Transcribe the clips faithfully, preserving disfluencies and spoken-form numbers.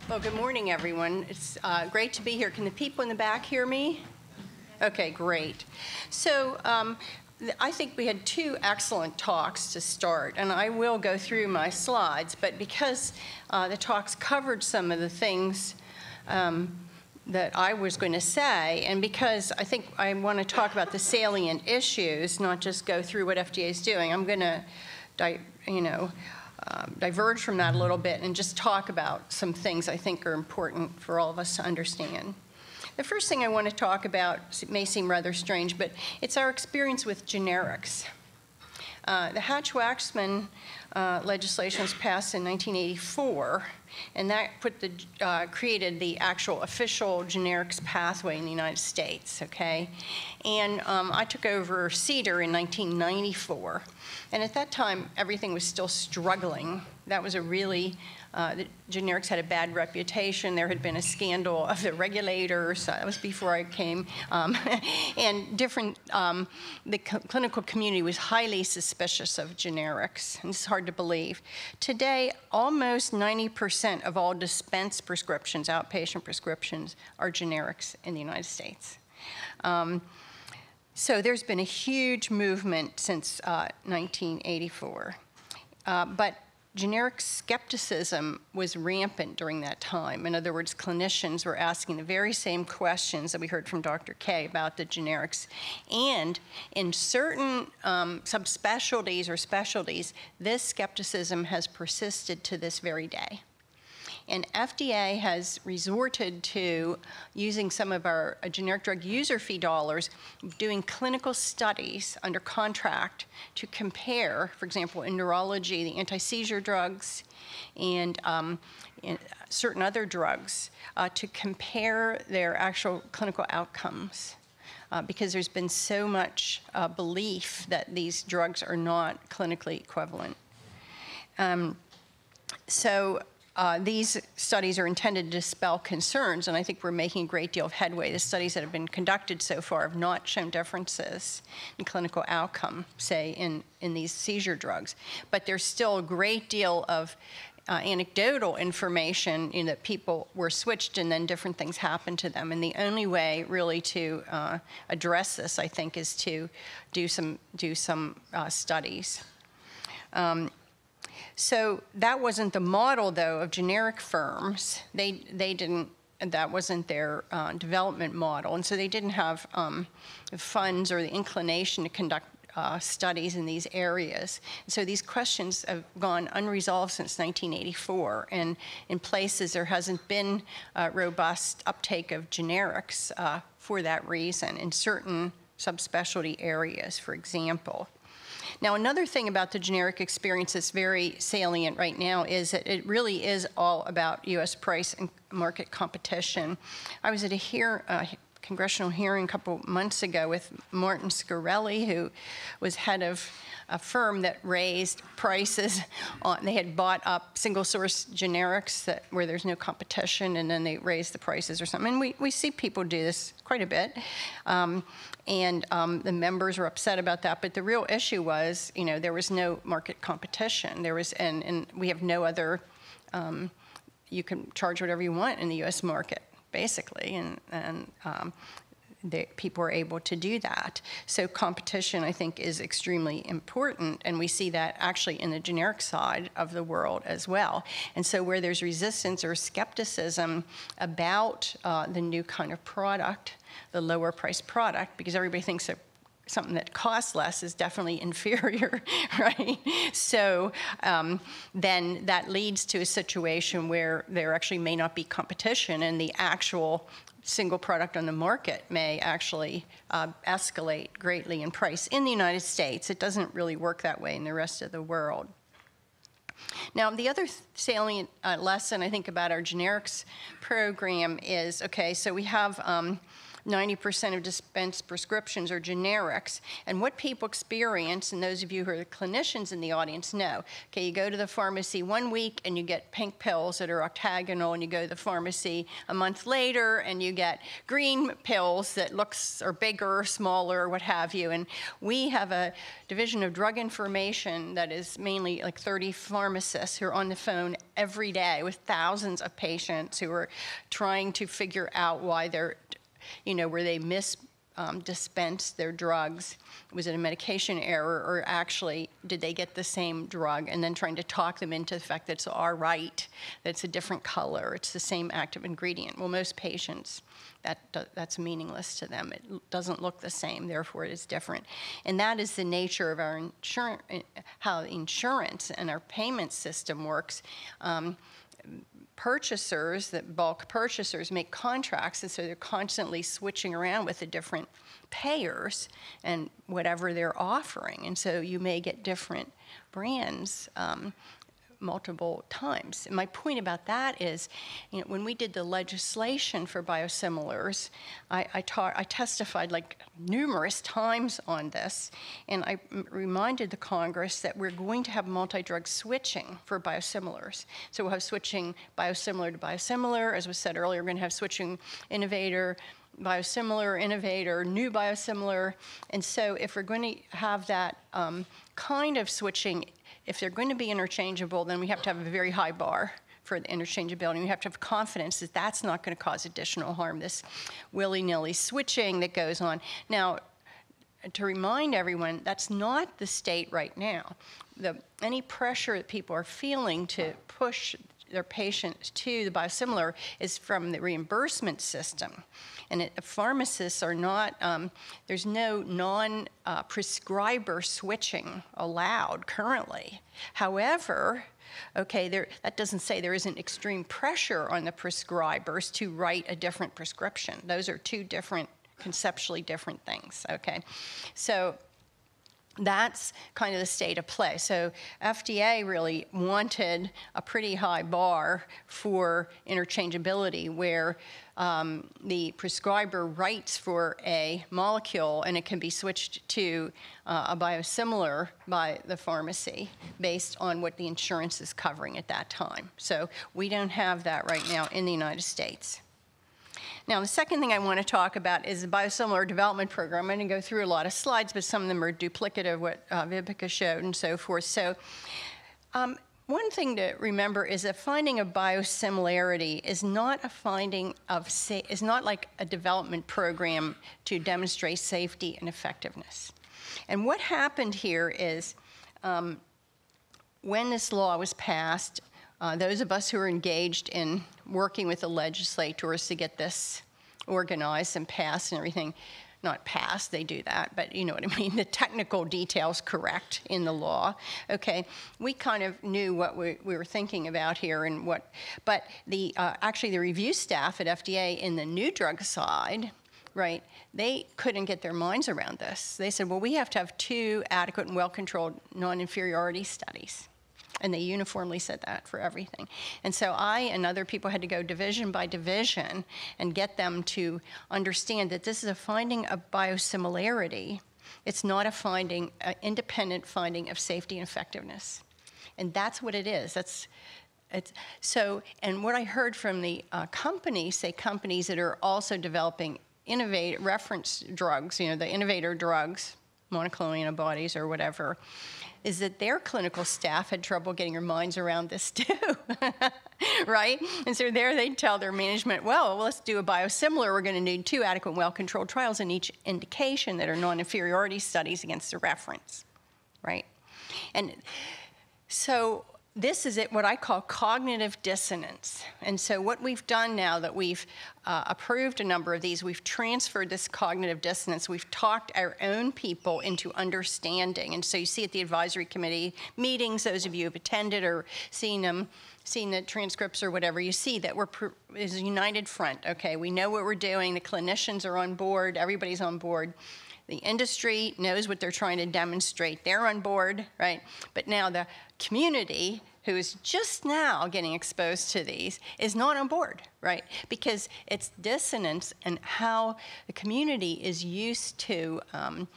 Well, good morning, everyone. It's uh, great to be here. Can the people in the back hear me? Okay, great. So um, I think we had two excellent talks to start, and I will go through my slides, but because uh, the talks covered some of the things um, that I was going to say, and because I think I want to talk about the salient issues, not just go through what F D A is doing, I'm going to, you know, Um, diverge from that a little bit and just talk about some things I think are important for all of us to understand. The first thing I want to talk about, it may seem rather strange, but it's our experience with generics. Uh, the Hatch-Waxman uh, legislation was passed in nineteen eighty-four, and that put the, uh, created the actual official generics pathway in the United States, okay? And um, I took over CEDAR in nineteen ninety-four. And at that time, everything was still struggling. That was a really, uh, the generics had a bad reputation. There had been a scandal of the regulators. That was before I came. Um, and different, um, the cl clinical community was highly suspicious of generics. And it's hard to believe. Today, almost ninety percent of all dispensed prescriptions, outpatient prescriptions, are generics in the United States. Um, So there's been a huge movement since uh, nineteen eighty-four. Uh, but generic skepticism was rampant during that time. In other words, clinicians were asking the very same questions that we heard from Doctor K about the generics. And in certain um, subspecialties or specialties, this skepticism has persisted to this very day. And F D A has resorted to using some of our uh, generic drug user fee dollars, doing clinical studies under contract to compare, for example, in neurology, the anti-seizure drugs and um, in certain other drugs, uh, to compare their actual clinical outcomes. Uh, because there's been so much uh, belief that these drugs are not clinically equivalent. Um, so. Uh, these studies are intended to dispel concerns, and I think we're making a great deal of headway. The studies that have been conducted so far have not shown differences in clinical outcome, say, in, in these seizure drugs. But there's still a great deal of uh, anecdotal information, you know, that people were switched and then different things happened to them. And the only way, really, to uh, address this, I think, is to do some, do some uh, studies. Um, So that wasn't the model, though, of generic firms. They, they didn't, that wasn't their uh, development model. And so they didn't have um, the funds or the inclination to conduct uh, studies in these areas. And so these questions have gone unresolved since nineteen eighty-four. And in places, there hasn't been uh, robust uptake of generics uh, for that reason in certain subspecialty areas, for example. Now, another thing about the generic experience that's very salient right now is that it really is all about U S price and market competition. I was at a hear, uh, congressional hearing a couple months ago with Martin Scarelli, who was head of a firm that raised prices on, they had bought up single source generics that, where there's no competition, and then they raised the prices or something. And we, we see people do this quite a bit. Um, and um, the members were upset about that, but the real issue was, you know, there was no market competition. There was, and, and we have no other, um, you can charge whatever you want in the U S market, basically, and, and um, They, people are able to do that. So competition, I think, is extremely important, and we see that actually in the generic side of the world as well. And so where there's resistance or skepticism about uh, the new kind of product, the lower price product, because everybody thinks that something that costs less is definitely inferior, right? So um, then that leads to a situation where there actually may not be competition, and the actual single product on the market may actually uh, escalate greatly in price in the United States. It doesn't really work that way in the rest of the world. Now, the other salient uh, lesson I think about our generics program is, okay, so we have um, ninety percent of dispensed prescriptions are generics. And what people experience, and those of you who are the clinicians in the audience know, okay, you go to the pharmacy one week and you get pink pills that are octagonal, and you go to the pharmacy a month later and you get green pills that looks are bigger, smaller, what have you. And we have a division of drug information that is mainly like thirty pharmacists who are on the phone every day with thousands of patients who are trying to figure out why they're, you know, where they mis um, dispensed their drugs. Was it a medication error, or actually did they get the same drug? And then trying to talk them into the fact that it's all right, that it's a different color, it's the same active ingredient. Well, most patients, that that's meaningless to them. It doesn't look the same, therefore it is different. And that is the nature of our insurance, how insurance and our payment system works. Um, purchasers, that bulk purchasers, make contracts, and so they're constantly switching around with the different payers and whatever they're offering. And so you may get different brands um, multiple times. And my point about that is, you know, when we did the legislation for biosimilars, I, I, taught, I testified like numerous times on this, and I m reminded the Congress that we're going to have multi-drug switching for biosimilars. So we'll have switching biosimilar to biosimilar. As was said earlier, we're going to have switching innovator, biosimilar, innovator, new biosimilar. And so if we're going to have that um, kind of switching, if they're going to be interchangeable, then we have to have a very high bar for the interchangeability. We have to have confidence that that's not going to cause additional harm, this willy-nilly switching that goes on. Now, to remind everyone, that's not the state right now. The, any pressure that people are feeling to push their patients to the biosimilar is from the reimbursement system. And it, pharmacists are not, um, there's no non-prescriber uh, switching allowed currently. However, okay, there, that doesn't say there isn't extreme pressure on the prescribers to write a different prescription. Those are two different, conceptually different things, okay? So that's kind of the state of play. So F D A really wanted a pretty high bar for interchangeability, where um, the prescriber writes for a molecule and it can be switched to uh, a biosimilar by the pharmacy based on what the insurance is covering at that time. So we don't have that right now in the United States. Now, the second thing I want to talk about is the biosimilar development program. I'm going to go through a lot of slides, but some of them are duplicative of what uh, Vibeke showed and so forth. So um, one thing to remember is that finding a biosimilarity is not a finding of, sa is not like a development program to demonstrate safety and effectiveness. And what happened here is um, when this law was passed, Uh, those of us who are engaged in working with the legislators to get this organized and passed and everything, not passed, they do that, but you know what I mean, the technical details correct in the law, okay, we kind of knew what we, we were thinking about here and what, but the, uh, actually the review staff at F D A in the new drug side, right, they couldn't get their minds around this. They said, well, we have to have two adequate and well-controlled non-inferiority studies. And they uniformly said that for everything. And so I and other people had to go division by division and get them to understand that this is a finding of biosimilarity. It's not a finding, an independent finding of safety and effectiveness. And that's what it is. That's, it's, so, and what I heard from the uh, companies, say companies that are also developing innovative reference drugs, you know, the innovator drugs, monoclonal antibodies or whatever, is that their clinical staff had trouble getting their minds around this too, right? And so there they'd tell their management, well, let's do a biosimilar. We're going to need two adequate, well-controlled trials in each indication that are non-inferiority studies against the reference, right? And so this is it, what I call cognitive dissonance. And so what we've done now that we've uh, approved a number of these, we've transferred this cognitive dissonance. We've talked our own people into understanding. And so you see at the advisory committee meetings, those of you who have attended or seen them, seen the transcripts or whatever, you see that we're is a united front. Okay, we know what we're doing. The clinicians are on board. Everybody's on board. The industry knows what they're trying to demonstrate. They're on board, right? But now the community who is just now getting exposed to these, is not on board, right? Because it's dissonance in how the community is used to, um,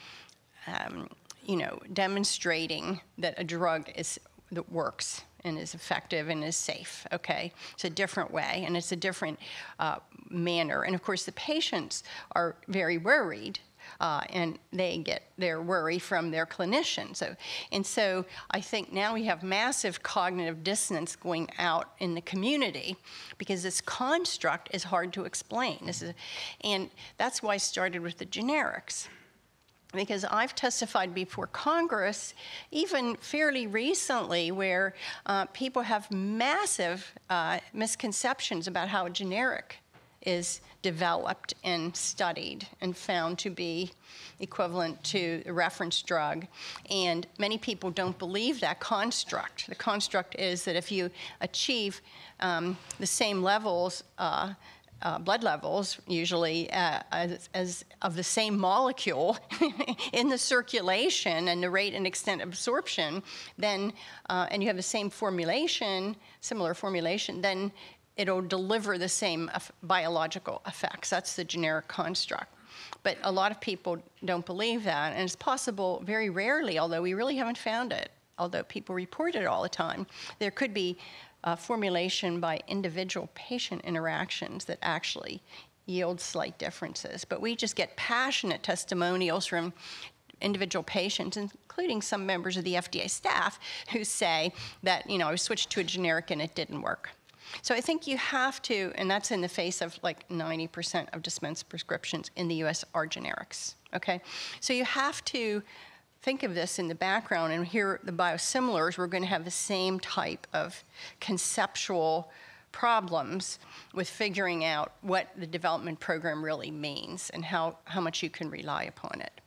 um, you know, demonstrating that a drug is that works and is effective and is safe, okay? It's a different way, and it's a different uh, manner. And of course, the patients are very worried, uh, and they get their worry from their clinician. So, and so I think now we have massive cognitive dissonance going out in the community because this construct is hard to explain. This is, and that's why I started with the generics. Because I've testified before Congress, even fairly recently, where uh, people have massive uh, misconceptions about how a generic is developed and studied and found to be equivalent to a reference drug. And many people don't believe that construct. The construct is that if you achieve um, the same levels, uh, Uh, blood levels, usually uh, as, as of the same molecule in the circulation and the rate and extent of absorption, then, uh, and you have the same formulation, similar formulation, then it'll deliver the same biological effects. That's the generic construct. But a lot of people don't believe that, and it's possible very rarely, although we really haven't found it, although people report it all the time, there could be Uh, formulation by individual patient interactions that actually yield slight differences. But we just get passionate testimonials from individual patients, including some members of the F D A staff, who say that, you know, I switched to a generic and it didn't work. So I think you have to, and that's in the face of like ninety percent of dispensed prescriptions in the U S are generics, okay? So you have to think of this in the background, and here the biosimilars, we're going to have the same type of conceptual problems with figuring out what the development program really means and how, how much you can rely upon it.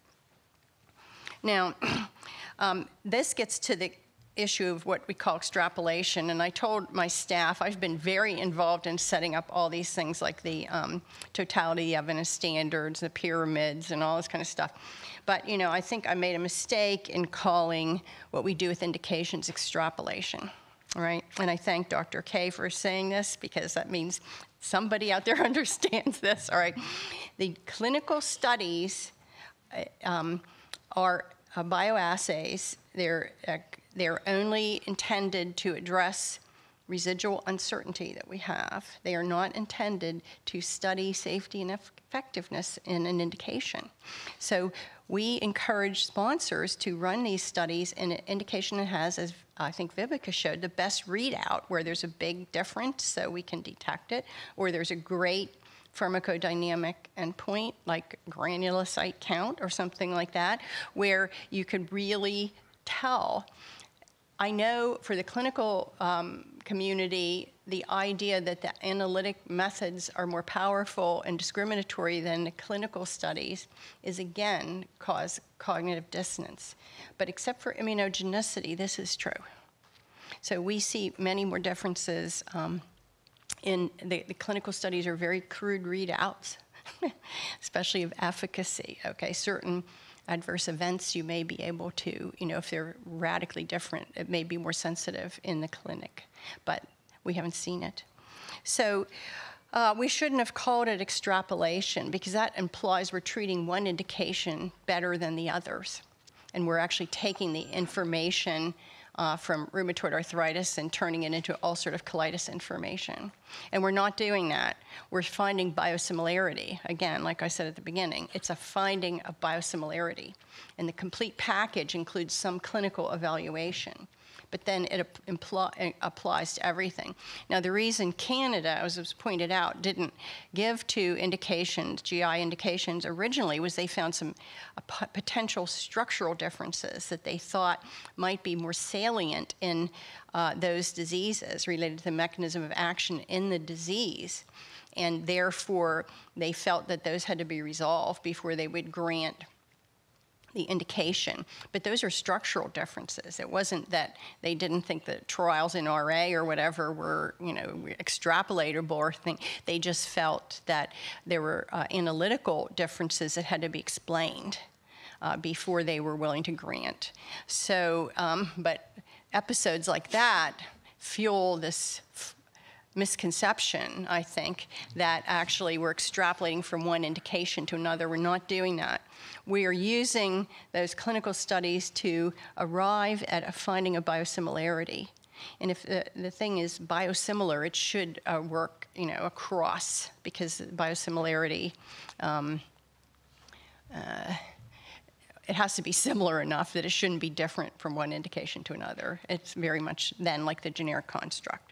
Now, um, this gets to the issue of what we call extrapolation, and I told my staff, I've been very involved in setting up all these things like the um, totality of evidence standards, the pyramids, and all this kind of stuff. But, you know, I think I made a mistake in calling what we do with indications extrapolation, all right? And I thank Doctor K for saying this, because that means somebody out there understands this, all right? The clinical studies uh, um, are uh, bioassays. They're, uh, they're only intended to address residual uncertainty that we have. They are not intended to study safety and effectiveness in an indication. So we encourage sponsors to run these studies in an indication that has, as I think Vivica showed, the best readout, where there's a big difference so we can detect it, or there's a great pharmacodynamic endpoint like granulocyte count or something like that, where you could really tell. I know for the clinical um, community, the idea that the analytic methods are more powerful and discriminatory than the clinical studies is, again, cause cognitive dissonance. But except for immunogenicity, this is true. So we see many more differences um, in the, the clinical studies are very crude readouts, especially of efficacy, okay? Certain adverse events you may be able to, you know, if they're radically different, it may be more sensitive in the clinic, but we haven't seen it. So uh, we shouldn't have called it extrapolation, because that implies we're treating one indication better than the others. And we're actually taking the information uh, from rheumatoid arthritis and turning it into ulcerative colitis information. And we're not doing that. We're finding biosimilarity. Again, like I said at the beginning, it's a finding of biosimilarity. And the complete package includes some clinical evaluation. But then it impl- applies to everything. Now, the reason Canada, as was pointed out, didn't give to indications, G I indications originally, was they found some uh, potential structural differences that they thought might be more salient in uh, those diseases related to the mechanism of action in the disease. And therefore, they felt that those had to be resolved before they would grant the indication. But those are structural differences. It wasn't that they didn't think that trials in R A or whatever were, you know, extrapolatable or thing. They just felt that there were uh, analytical differences that had to be explained uh, before they were willing to grant. So, um, but episodes like that fuel this f misconception, I think, that actually we're extrapolating from one indication to another. We're not doing that. We are using those clinical studies to arrive at a finding of biosimilarity. And if the, the thing is biosimilar, it should uh, work, you know, across, because biosimilarity, um, uh, it has to be similar enough that it shouldn't be different from one indication to another. It's very much then like the generic construct.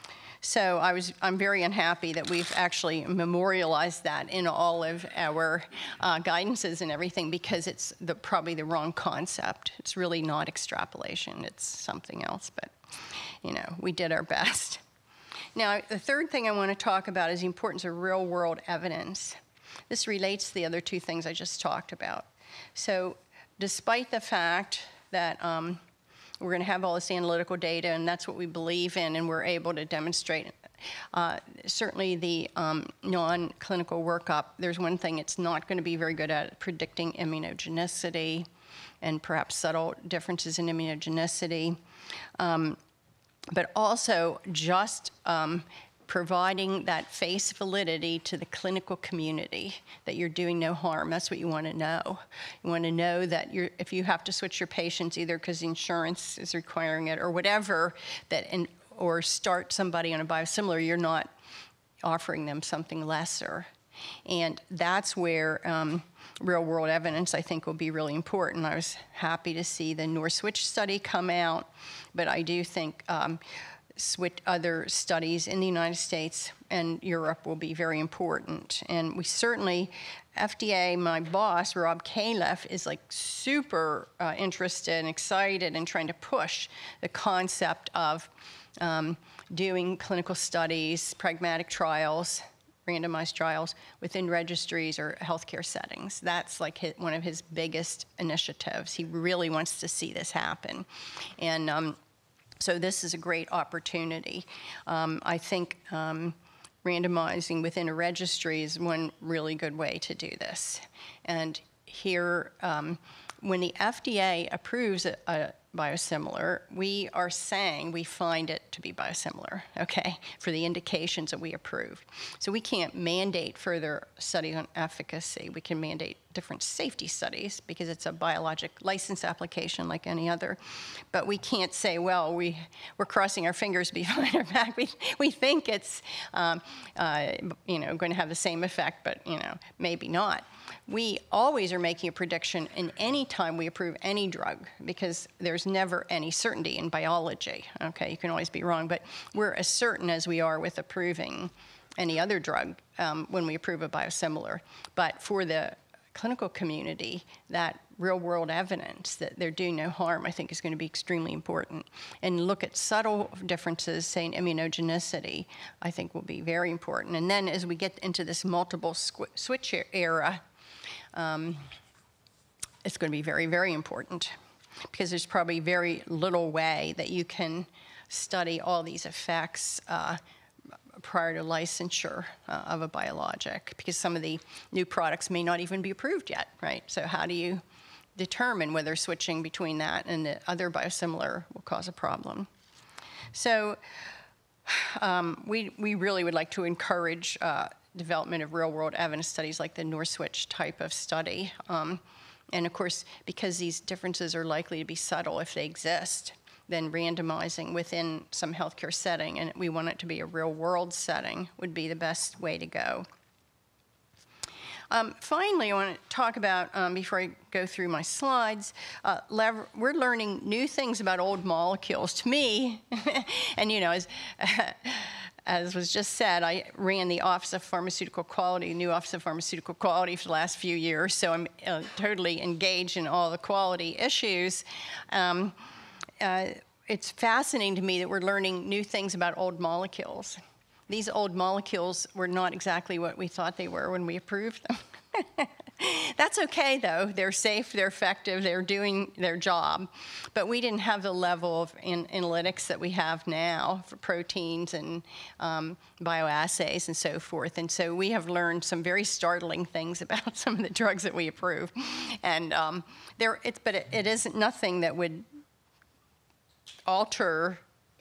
So I was, I'm very unhappy that we've actually memorialized that in all of our uh, guidances and everything, because it's the, probably the wrong concept. It's really not extrapolation. It's something else, but you know, we did our best. Now, the third thing I want to talk about is the importance of real-world evidence. This relates to the other two things I just talked about. So despite the fact that um, we're going to have all this analytical data, and that's what we believe in, and we're able to demonstrate. Uh, certainly the um, non-clinical workup, there's one thing it's not going to be very good at: predicting immunogenicity and perhaps subtle differences in immunogenicity. Um, but also just um, providing that face validity to the clinical community, that you're doing no harm. That's what you want to know. You want to know that you're, if you have to switch your patients, either because insurance is requiring it or whatever, that in, or start somebody on a biosimilar, you're not offering them something lesser. And that's where um, real-world evidence, I think, will be really important. I was happy to see the North-Switch study come out, but I do think um, switch other studies in the United States and Europe will be very important. And we certainly, F D A, my boss, Rob Califf, is like super uh, interested and excited and trying to push the concept of um, doing clinical studies, pragmatic trials, randomized trials within registries or healthcare settings. That's like his, one of his biggest initiatives. He really wants to see this happen. And um, so this is a great opportunity. Um, I think um, randomizing within a registry is one really good way to do this. And here, um, when the F D A approves a, a biosimilar, we are saying we find it to be biosimilar, okay, for the indications that we approved. So we can't mandate further studies on efficacy. We can mandate different safety studies because it's a biologic license application like any other. But we can't say, well, we, we're crossing our fingers behind our back. We, we think it's um, uh, you know, going to have the same effect, but you know, maybe not. We always are making a prediction in any time we approve any drug, because there's never any certainty in biology. Okay, you can always be wrong, but we're as certain as we are with approving any other drug um, when we approve a biosimilar. But for the clinical community, that real-world evidence that they're doing no harm, I think, is going to be extremely important. And look at subtle differences, say in immunogenicity, I think will be very important. And then as we get into this multiple switch era, um, it's going to be very, very important, because there's probably very little way that you can study all these effects uh, prior to licensure uh, of a biologic, because some of the new products may not even be approved yet, right? So how do you determine whether switching between that and the other biosimilar will cause a problem? So um, we, we really would like to encourage uh, development of real-world evidence studies like the North-Switch type of study. Um, and of course, because these differences are likely to be subtle if they exist, then randomizing within some healthcare setting, and we want it to be a real-world setting, would be the best way to go. Um, finally, I want to talk about, um, before I go through my slides, uh, we're learning new things about old molecules. To me, and you know, as, as was just said, I ran the Office of Pharmaceutical Quality, new Office of Pharmaceutical Quality for the last few years, so I'm uh, totally engaged in all the quality issues. Um, Uh, it's fascinating to me that we're learning new things about old molecules. These old molecules were not exactly what we thought they were when we approved them. That's okay, though. They're safe, they're effective, they're doing their job. But we didn't have the level of in analytics that we have now for proteins and um, bioassays and so forth. And so we have learned some very startling things about some of the drugs that we approve. And um, there, it's, but it, it isn't nothing that would alter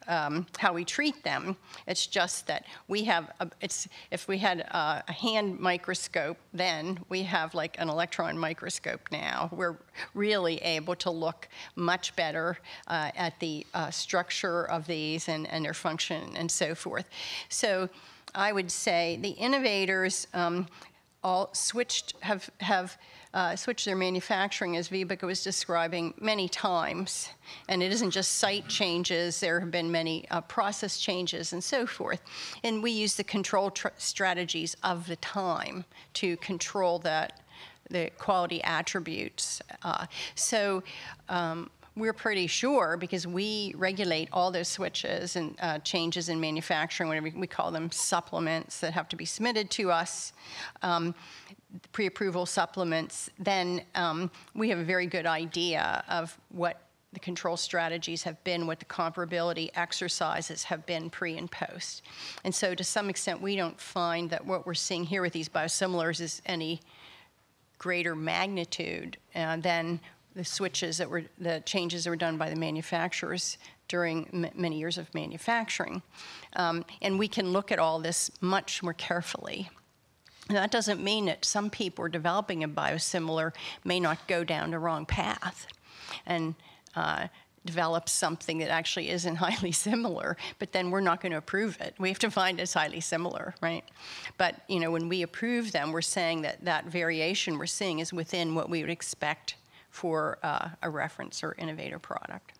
um, how we treat them. It's just that we have, a, it's, if we had a, a hand microscope then, we have like an electron microscope now. We're really able to look much better uh, at the uh, structure of these and, and their function and so forth. So I would say the innovators um, all switched, have, have uh, switched their manufacturing, as Vibeke was describing, many times. And it isn't just site changes, there have been many uh, process changes and so forth. And we use the control tr strategies of the time to control that, the quality attributes. Uh, so um, we're pretty sure, because we regulate all those switches and uh, changes in manufacturing, whatever we call them, supplements that have to be submitted to us, um, pre-approval supplements, then um, we have a very good idea of what the control strategies have been, what the comparability exercises have been pre and post. And so to some extent, we don't find that what we're seeing here with these biosimilars is any greater magnitude uh, than the switches that were, the changes that were done by the manufacturers during m many years of manufacturing. Um, and we can look at all this much more carefully. And that doesn't mean that some people developing a biosimilar may not go down the wrong path and uh, develop something that actually isn't highly similar, but then we're not going to approve it. We have to find it's highly similar, right? But you know, when we approve them, we're saying that that variation we're seeing is within what we would expect for uh, a reference or innovator product.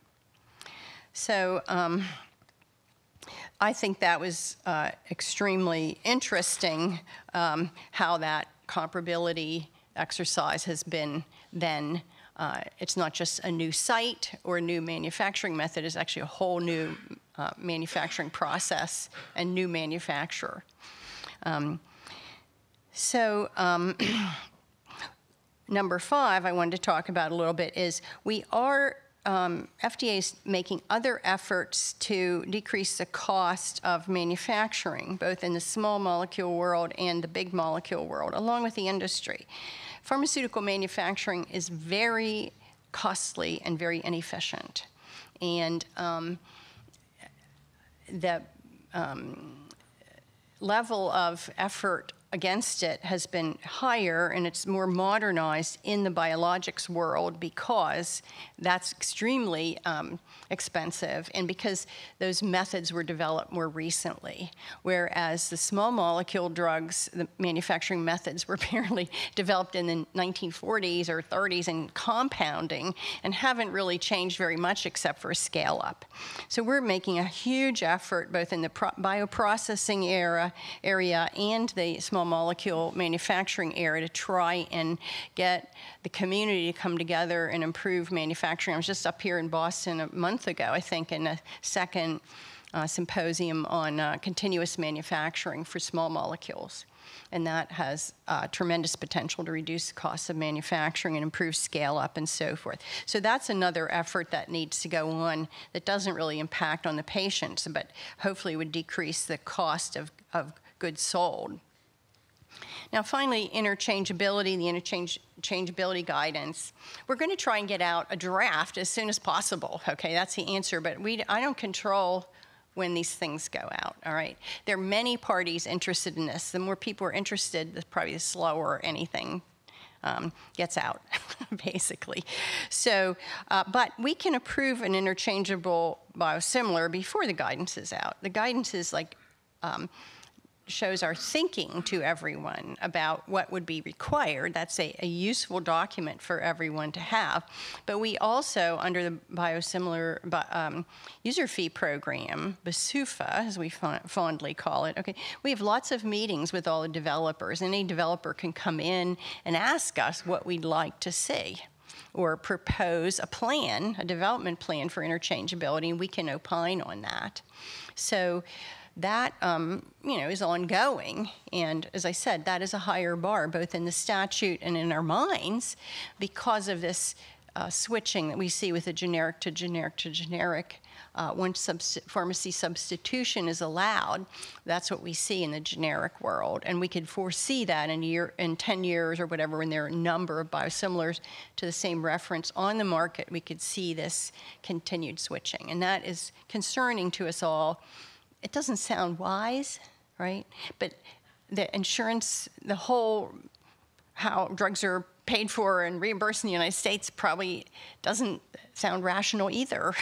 So um, I think that was uh, extremely interesting, um, how that comparability exercise has been then. Uh, it's not just a new site or a new manufacturing method, it's actually a whole new uh, manufacturing process and new manufacturer. Um, so, um, Number five I wanted to talk about a little bit is we are, um, F D A is making other efforts to decrease the cost of manufacturing, both in the small molecule world and the big molecule world, along with the industry. Pharmaceutical manufacturing is very costly and very inefficient. And um, the um, level of effort against it has been higher, and it's more modernized in the biologics world because that's extremely um, expensive and because those methods were developed more recently. Whereas the small molecule drugs, the manufacturing methods were apparently developed in the nineteen forties or thirties and compounding and haven't really changed very much except for a scale up. So we're making a huge effort both in the pro bioprocessing era, area and the small molecule manufacturing area to try and get the community to come together and improve manufacturing. I was just up here in Boston a month ago, I think, in a second uh, symposium on uh, continuous manufacturing for small molecules. And that has uh, tremendous potential to reduce costs of manufacturing and improve scale up and so forth. So that's another effort that needs to go on that doesn't really impact on the patients, but hopefully would decrease the cost of, of goods sold. Now, finally, interchangeability, the interchangeability guidance. We're going to try and get out a draft as soon as possible. Okay, that's the answer, but we, I don't control when these things go out, all right? There are many parties interested in this. The more people are interested, the probably the slower anything um, gets out, basically. So, uh, but we can approve an interchangeable biosimilar before the guidance is out. The guidance is like, um, shows our thinking to everyone about what would be required. That's a, a useful document for everyone to have. But we also, under the biosimilar um, user fee program, B S U F A, as we fondly call it, okay, we have lots of meetings with all the developers. Any developer can come in and ask us what we'd like to see, or propose a plan, a development plan for interchangeability, and we can opine on that. So that um, you know, is ongoing, and as I said, that is a higher bar, both in the statute and in our minds, because of this uh, switching that we see with the generic to generic to generic uh, once subs pharmacy substitution is allowed, that's what we see in the generic world. And we could foresee that in, year, in ten years or whatever, when there are a number of biosimilars to the same reference on the market, we could see this continued switching. And that is concerning to us all. It doesn't sound wise, right? But the insurance, the whole, how drugs are paid for and reimbursed in the United States probably doesn't sound rational either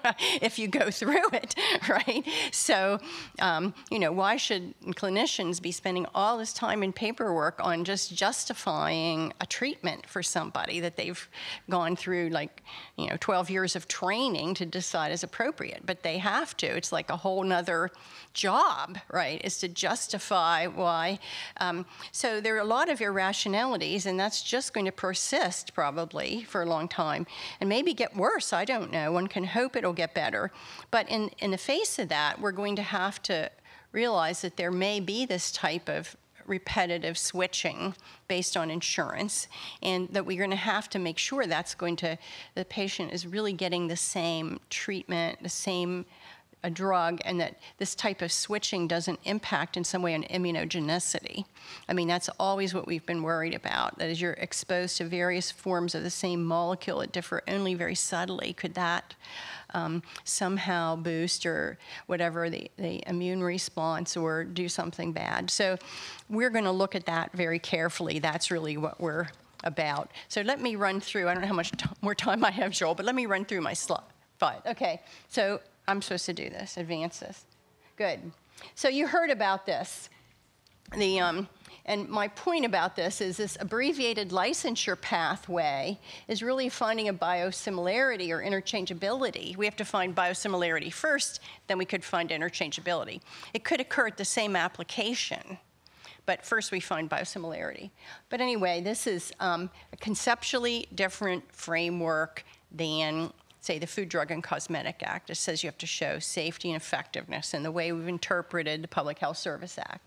if you go through it, right? So, um, you know, why should clinicians be spending all this time in paperwork on just justifying a treatment for somebody that they've gone through, like, you know, twelve years of training to decide is appropriate? But they have to. It's like a whole nother job, right, is to justify why. Um, so there are a lot of irrationalities, and that's just going to persist probably for a long time, and maybe get worse. I don't know. One can hope it'll get better. But in, in the face of that, we're going to have to realize that there may be this type of repetitive switching based on insurance, and that we're going to have to make sure that's going to, the patient is really getting the same treatment, the same a drug, and that this type of switching doesn't impact in some way on immunogenicity. I mean, that's always what we've been worried about, that as you're exposed to various forms of the same molecule that differ only very subtly, could that um, somehow boost or whatever the, the immune response or do something bad? So we're going to look at that very carefully. That's really what we're about. So let me run through, I don't know how much t more time I have, Joel, but let me run through my slide. Okay, so I'm supposed to do this, advance this. Good. So you heard about this. The, um, and my point about this is this abbreviated licensure pathway is really finding a biosimilarity or interchangeability. We have to find biosimilarity first, then we could find interchangeability. It could occur at the same application, but first we find biosimilarity. But anyway, this is um, a conceptually different framework than, say, the Food, Drug, and Cosmetic Act. It says you have to show safety and effectiveness in the way we've interpreted the Public Health Service Act.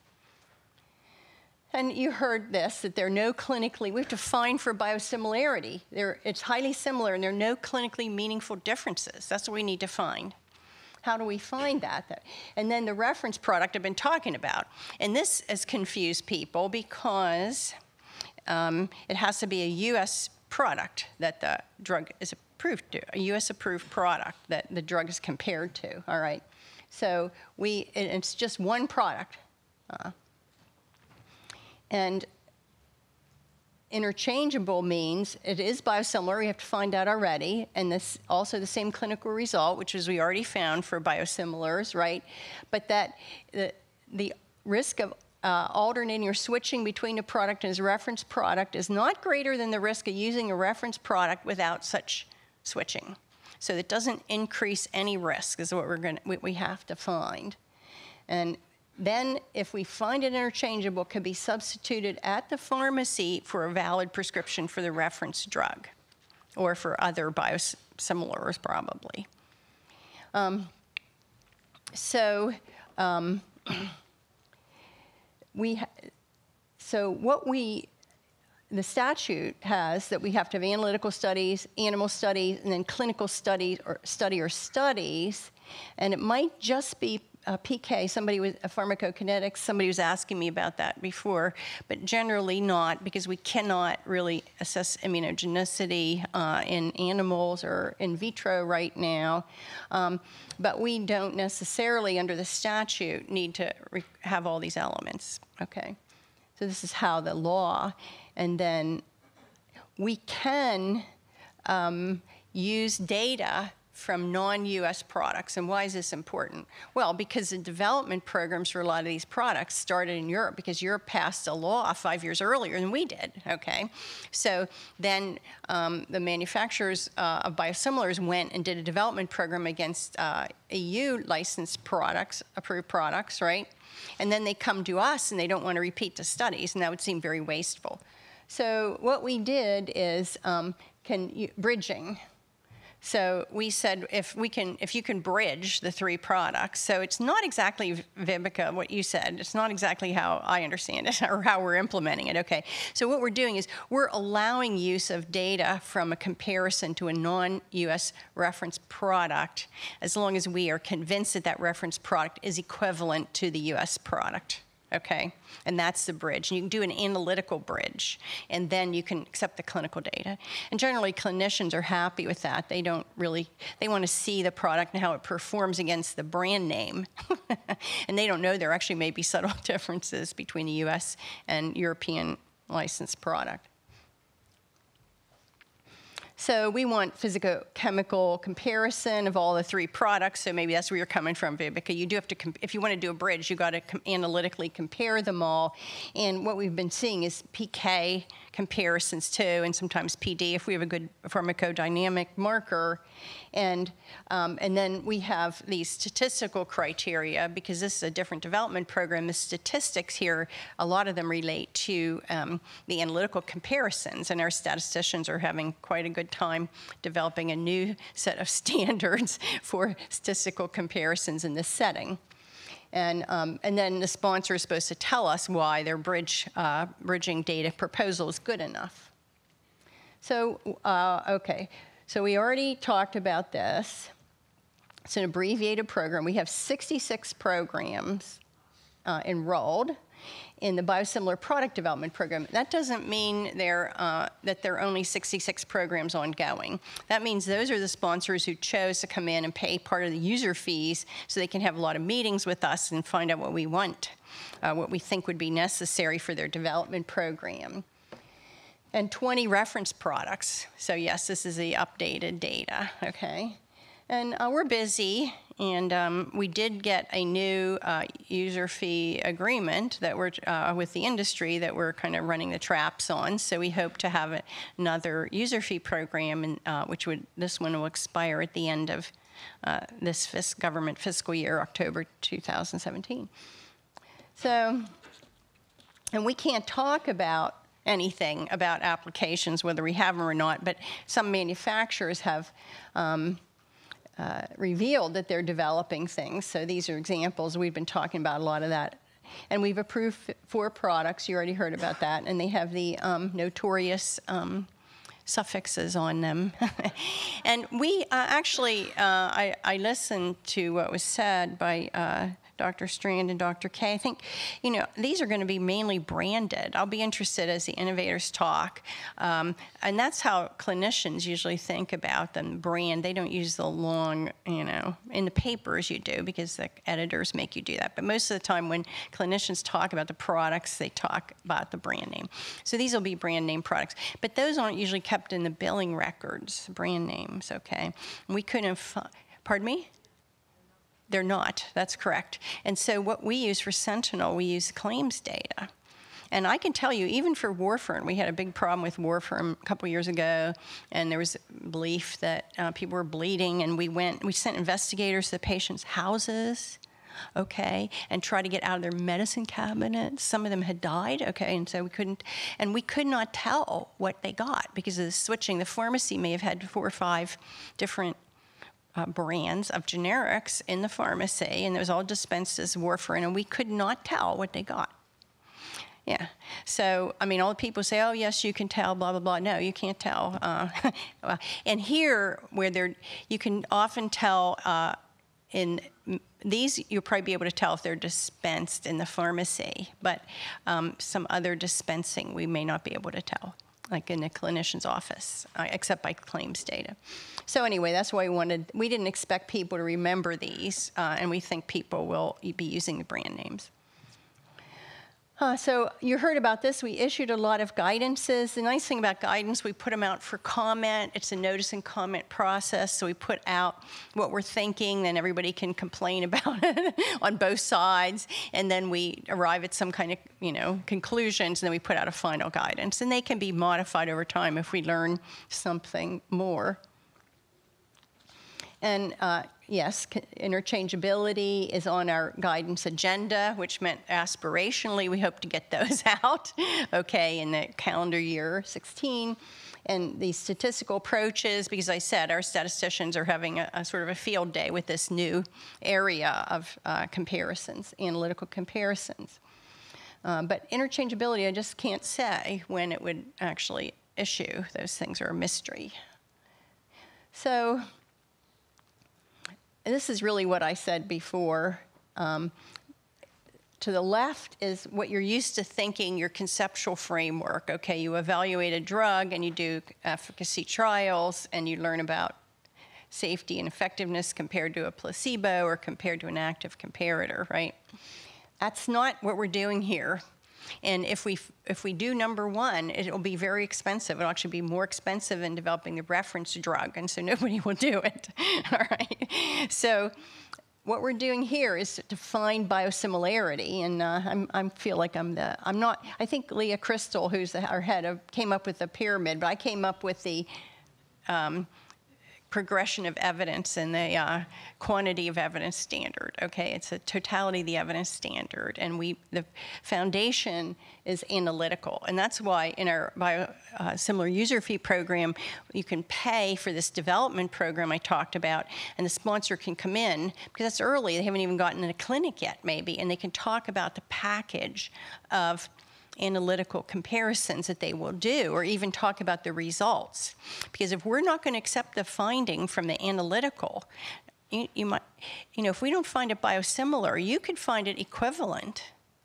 And you heard this, that there are no clinically, we have to find for biosimilarity. There, it's highly similar, and there are no clinically meaningful differences. That's what we need to find. How do we find that? And then the reference product I've been talking about. And this has confused people because um, it has to be a U S product that the drug is approved to, a U S approved product that the drug is compared to, all right? So we, it's just one product. Uh, and interchangeable means it is biosimilar, we have to find out already, and this also the same clinical result, which is we already found for biosimilars, right? But that the, the risk of uh, alternating or switching between a product and its reference product is not greater than the risk of using a reference product without such switching. So it doesn't increase any risk is what we're going what we have to find. And then if we find it interchangeable, it can be substituted at the pharmacy for a valid prescription for the reference drug or for other biosimilars probably. Um, so um, we ha so what we the statute has that we have to have analytical studies, animal studies, and then clinical studies or study or studies, and it might just be uh, P K. Somebody was a pharmacokinetics. Somebody was asking me about that before, but generally not, because we cannot really assess immunogenicity uh, in animals or in vitro right now. Um, but we don't necessarily, under the statute, need to re have all these elements. Okay, so this is how the law. And then we can um, use data from non-U S products. And why is this important? Well, because the development programs for a lot of these products started in Europe, because Europe passed a law five years earlier than we did, okay? So then um, the manufacturers uh, of biosimilars went and did a development program against uh, E U licensed products, approved products, right? And then they come to us and they don't want to repeat the studies, and that would seem very wasteful. So what we did is um, can you, bridging. So we said if we can, if you can bridge the three products, so it's not exactly, Vibeke, what you said. It's not exactly how I understand it or how we're implementing it. Okay. So what we're doing is we're allowing use of data from a comparison to a non-U S reference product, as long as we are convinced that that reference product is equivalent to the U S product. Okay, and that's the bridge. And you can do an analytical bridge, and then you can accept the clinical data. And generally, clinicians are happy with that. They don't really, they want to see the product and how it performs against the brand name. And they don't know there actually may be subtle differences between the U S and European licensed product. So we want physicochemical comparison of all the three products. So maybe that's where you're coming from, Vibeke. You do have to, if you want to do a bridge, you got to com analytically compare them all. And what we've been seeing is P K comparisons too, and sometimes P D if we have a good pharmacodynamic marker. And, um, and then we have these statistical criteria, because this is a different development program. The statistics here, a lot of them relate to um, the analytical comparisons, and our statisticians are having quite a good time developing a new set of standards for statistical comparisons in this setting. And, um, and then the sponsor is supposed to tell us why their bridge, uh, bridging data proposal is good enough. So, uh, okay. So we already talked about this. It's an abbreviated program. We have sixty-six programs uh, enrolled in the biosimilar product development program. That doesn't mean there, uh, that there are only sixty-six programs ongoing. That means those are the sponsors who chose to come in and pay part of the user fees so they can have a lot of meetings with us and find out what we want, uh, what we think would be necessary for their development program. And twenty reference products. So yes, this is the updated data, okay? And uh, we're busy, and um, we did get a new uh, user fee agreement that we're, uh, with the industry that we're kind of running the traps on. So we hope to have another user fee program, and, uh, which would, this one will expire at the end of uh, this fis government fiscal year, October two thousand seventeen. So, and we can't talk about anything about applications, whether we have them or not, but some manufacturers have um, uh, revealed that they're developing things. So these are examples. We've been talking about a lot of that. And we've approved four products. You already heard about that. And they have the um, notorious um, suffixes on them. And we uh, actually, uh, I, I listened to what was said by uh, Doctor Strand and Doctor Kay. I think, you know, these are going to be mainly branded. I'll be interested as the innovators talk. Um, and that's how clinicians usually think about them, brand. They don't use the long, you know, in the papers you do, because the editors make you do that. But most of the time when clinicians talk about the products, they talk about the brand name. So these will be brand name products. But those aren't usually kept in the billing records, brand names, okay? We couldn't, pardon me? They're not, that's correct. And so what we use for Sentinel, we use claims data. And I can tell you, even for warfarin, we had a big problem with warfarin a couple years ago, and there was belief that uh, people were bleeding, and we went, we sent investigators to the patients' houses, okay, and tried to get out of their medicine cabinets. Some of them had died, okay, and so we couldn't, and we could not tell what they got because of the switching. The pharmacy may have had four or five different Uh, brands of generics in the pharmacy, and it was all dispensed as warfarin, and we could not tell what they got. Yeah, so, I mean, all the people say, oh, yes, you can tell, blah, blah, blah. No, you can't tell. Uh, and here, where they're, you can often tell uh, in these, you'll probably be able to tell if they're dispensed in the pharmacy, but um, some other dispensing we may not be able to tell, like in the clinician's office, uh, except by claims data. So anyway, that's why we wanted, we didn't expect people to remember these, uh, and we think people will be using the brand names. Uh, so you heard about this. We issued a lot of guidances. The nice thing about guidance, we put them out for comment. It's a notice and comment process. So we put out what we're thinking, then everybody can complain about it on both sides. And then we arrive at some kind of, you know, conclusions, and then we put out a final guidance. And they can be modified over time if we learn something more. And uh, yes, interchangeability is on our guidance agenda, which meant aspirationally we hope to get those out, okay, in the calendar year sixteen. and these statistical approaches, because I said our statisticians are having a, a sort of a field day with this new area of uh, comparisons, analytical comparisons. Um, but interchangeability, I just can't say when it would actually issue. Those things are a mystery. So this is really what I said before. Um, to the left is what you're used to thinking, your conceptual framework. Okay, you evaluate a drug and you do efficacy trials and you learn about safety and effectiveness compared to a placebo or compared to an active comparator, right? That's not what we're doing here. And if we, if we do number one, it will be very expensive. It'll actually be more expensive than developing the reference drug, and so nobody will do it, all right? So what we're doing here is to find biosimilarity, and uh, I'm, I feel like I'm the, I'm not, I think Leah Crystal, who's the, our head, of, came up with the pyramid, but I came up with the um, progression of evidence and the uh, quantity of evidence standard. Okay, it's a totality of the evidence standard, and we the foundation is analytical, and that's why in our biosimilar uh, user fee program you can pay for this development program I talked about, and the sponsor can come in because that's early. They haven't even gotten in a clinic yet, maybe, and they can talk about the package of analytical comparisons that they will do, or even talk about the results. Because if we're not going to accept the finding from the analytical, you, you might, you know, if we don't find it biosimilar, you could find it equivalent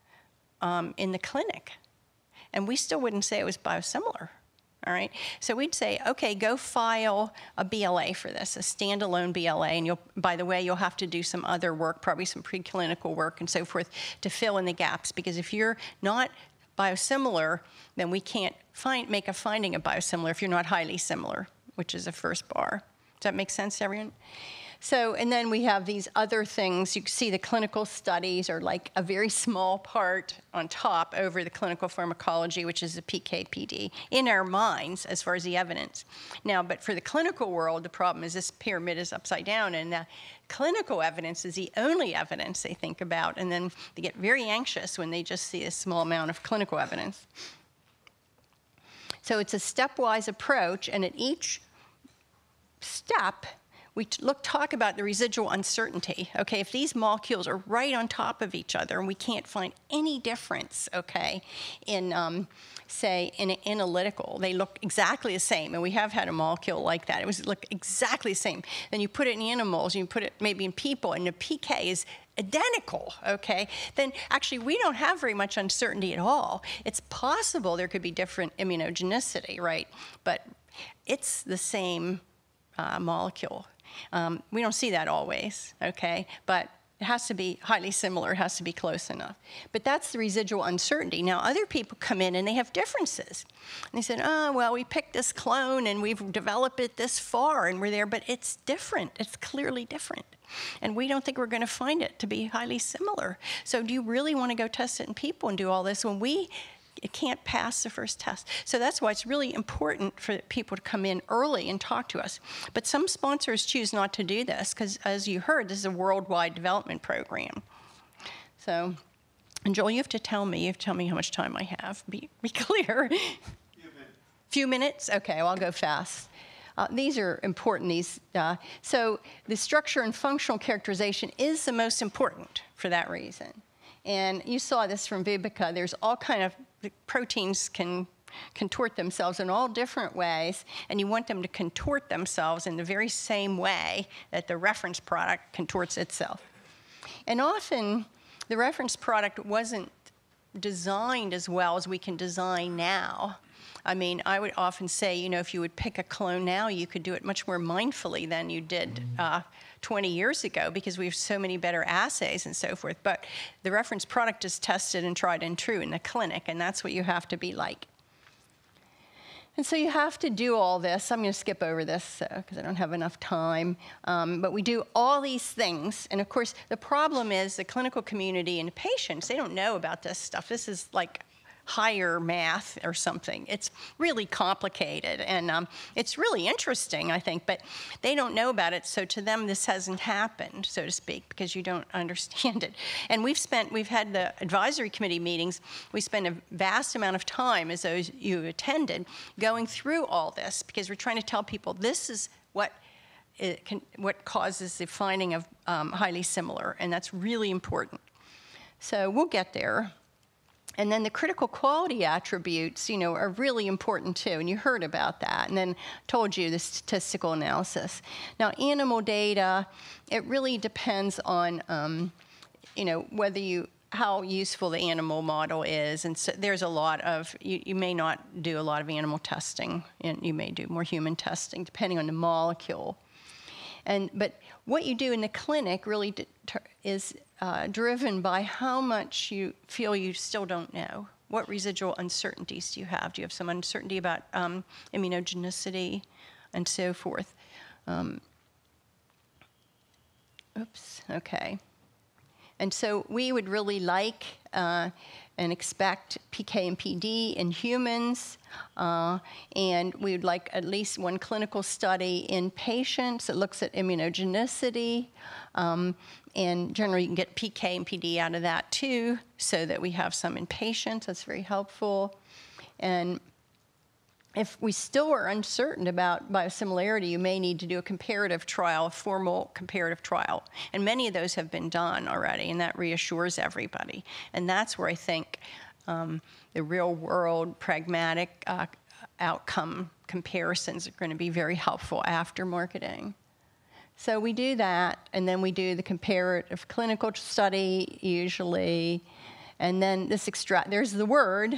um, in the clinic, and we still wouldn't say it was biosimilar. All right, so we'd say, okay, go file a B L A for this, a standalone B L A, and you'll, by the way, you'll have to do some other work, probably some preclinical work and so forth, to fill in the gaps. Because if you're not biosimilar, then we can't find, make a finding of biosimilar if you're not highly similar, which is the first bar. Does that make sense to everyone? So, and then we have these other things. You can see the clinical studies are like a very small part on top over the clinical pharmacology, which is the P K P D, in our minds as far as the evidence. Now, but for the clinical world, the problem is this pyramid is upside down, and the clinical evidence is the only evidence they think about, and then they get very anxious when they just see a small amount of clinical evidence. So it's a stepwise approach, and at each step, we look, talk about the residual uncertainty. Okay, if these molecules are right on top of each other and we can't find any difference, okay, in, um, say, in an analytical, they look exactly the same, and we have had a molecule like that. It was look exactly the same. Then you put it in animals, and you put it maybe in people, and the P K is identical, okay, then actually we don't have very much uncertainty at all. It's possible there could be different immunogenicity, right, but it's the same uh, molecule. Um, we don't see that always, okay? But it has to be highly similar, it has to be close enough. But that's the residual uncertainty. Now, other people come in and they have differences. And they said, oh, well, we picked this clone and we've developed it this far and we're there, but it's different. It's clearly different. And we don't think we're going to find it to be highly similar. So do you really want to go test it in people and do all this when we it can't pass the first test? So that's why it's really important for people to come in early and talk to us. But some sponsors choose not to do this because, as you heard, this is a worldwide development program. So, and Joel, you have to tell me, you have to tell me how much time I have. Be, be clear. Few minutes. Few minutes? Okay, well, I'll go fast. Uh, these are important. These uh, so the structure and functional characterization is the most important for that reason. And you saw this from Vibeke. There's all kind of the proteins can contort themselves in all different ways, and you want them to contort themselves in the very same way that the reference product contorts itself. And often, the reference product wasn't designed as well as we can design now. I mean, I would often say, you know, if you would pick a clone now, you could do it much more mindfully than you did uh, twenty years ago because we have so many better assays and so forth. But the reference product is tested and tried and true in the clinic, and that's what you have to be like. And so you have to do all this. I'm going to skip over this because uh, I don't have enough time. Um, but we do all these things. And of course, the problem is the clinical community and the patients, they don't know about this stuff. This is like higher math or something. It's really complicated, and um, it's really interesting, I think, but they don't know about it, so to them this hasn't happened, so to speak, because you don't understand it. And we've spent, we've had the advisory committee meetings, we spend a vast amount of time, as those you attended, going through all this, because we're trying to tell people this is what it can, what causes the finding of um, highly similar, and that's really important. So we'll get there. And then the critical quality attributes, you know, are really important too, and you heard about that. And then I told you the statistical analysis. Now, animal data, it really depends on, um, you know, whether you, how useful the animal model is. And so there's a lot of, you, you may not do a lot of animal testing, and you may do more human testing, depending on the molecule. And, but what you do in the clinic really is uh, driven by how much you feel you still don't know. What residual uncertainties do you have? Do you have some uncertainty about um, immunogenicity and so forth? Um, oops, okay. And so we would really like uh, and expect P K and P D in humans, uh, and we would like at least one clinical study in patients that looks at immunogenicity, um, and generally you can get P K and P D out of that too, so that we have some in patients. That's very helpful. And if we still are uncertain about biosimilarity, you may need to do a comparative trial, a formal comparative trial. And many of those have been done already, and that reassures everybody. And that's where I think um, the real-world, pragmatic uh, outcome comparisons are going to be very helpful after marketing. So we do that, and then we do the comparative clinical study, usually. And then this extra, there's the word.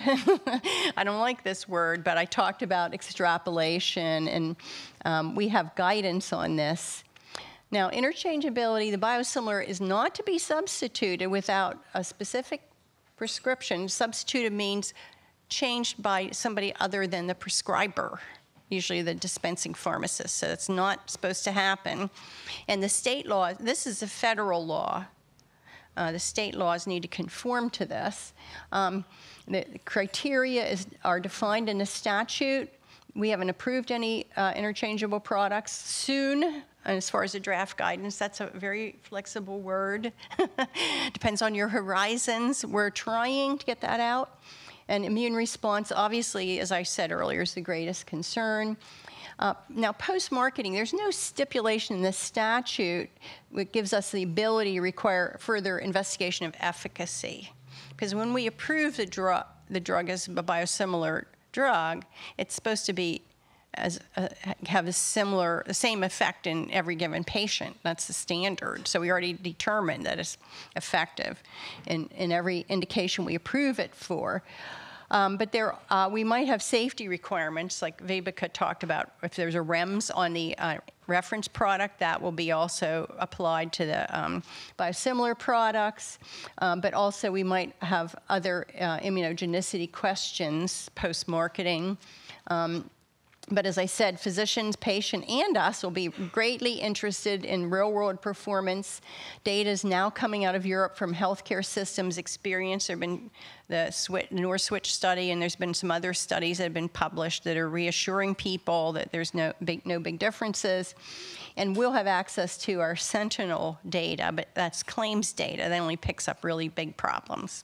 I don't like this word, but I talked about extrapolation, and um, we have guidance on this. Now, interchangeability, the biosimilar is not to be substituted without a specific prescription. Substituted means changed by somebody other than the prescriber, usually the dispensing pharmacist, so it's not supposed to happen. And the state law, this is a federal law. Uh, the state laws need to conform to this. Um, the, the criteria is, are defined in the statute. We haven't approved any uh, interchangeable products soon. And as far as the draft guidance, that's a very flexible word. Depends on your horizons. We're trying to get that out. And immune response, obviously, as I said earlier, is the greatest concern. Uh, now, post-marketing, there's no stipulation in the statute that gives us the ability to require further investigation of efficacy. Because when we approve the drug, the drug as a biosimilar drug, it's supposed to be as a, have a similar, the same effect in every given patient. That's the standard. So we already determined that it's effective in, in every indication we approve it for. Um, but there, uh, we might have safety requirements, like Vibeke talked about. If there's a REMS on the uh, reference product, that will be also applied to the um, biosimilar products. Um, but also, we might have other uh, immunogenicity questions post-marketing. Um, But as I said, physicians, patient, and us will be greatly interested in real-world performance. Data is now coming out of Europe from healthcare systems experience. There have been the, switch, the North-Switch study, and there's been some other studies that have been published that are reassuring people that there's no big, no big differences. And we'll have access to our Sentinel data, but that's claims data. That only picks up really big problems.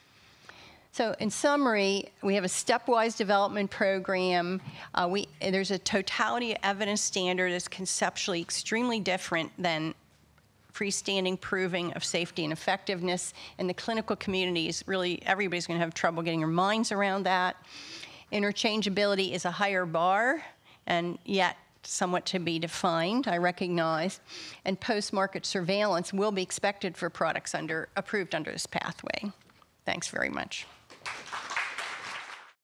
So in summary, we have a stepwise development program. Uh, we, there's a totality of evidence standard that's conceptually extremely different than freestanding proving of safety and effectiveness. In the clinical communities, really everybody's going to have trouble getting their minds around that. Interchangeability is a higher bar, and yet somewhat to be defined, I recognize. And post-market surveillance will be expected for products under, approved under this pathway. Thanks very much.